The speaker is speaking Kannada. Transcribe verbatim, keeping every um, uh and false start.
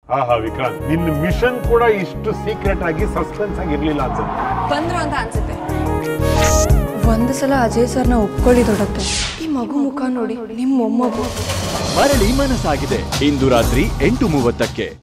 ಹಾ ಹಾ ವಿಕ್ರಾಂತ್, ನಿನ್ನ ಮಿಷನ್ ಕೂಡ ಇಷ್ಟು ಸೀಕ್ರೆಟ್ ಆಗಿ ಸಸ್ಪೆನ್ಸ್ ಆಗಿ ಇರ್ಲಿಲ್ಲ ಅನ್ಸುತ್ತೆ. ಬಂದ್ರು ಅಂತ ಅನ್ಸುತ್ತೆ. ಒಂದು ಸಲ ಅಜಯ್ ಸರ್ನ ಒಪ್ಕೊಳ್ಳಿ ದೊಡ್ಡತ್ತೆ. ಈ ಮಗು ಮುಖ ನೋಡಿ, ನಿಮ್ಮ ಮೊಮ್ಮಗು ಮರಳಿ ಮನಸ್ಸಾಗಿದೆ ಇಂದು ರಾತ್ರಿ ಎಂಟು ಮೂವತ್ತಕ್ಕೆ.